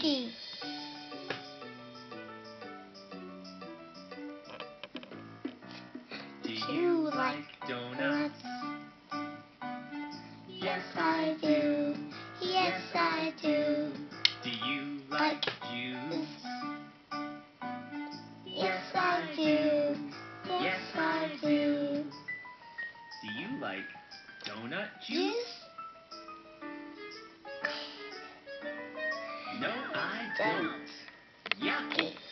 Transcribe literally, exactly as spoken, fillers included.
monkey. Do you like donuts? Yes, I do. Yes, I do. Do you like juice? Yes, I do. Yes, I do. Do you like donut juice? Juice? No, I don't. Yucky.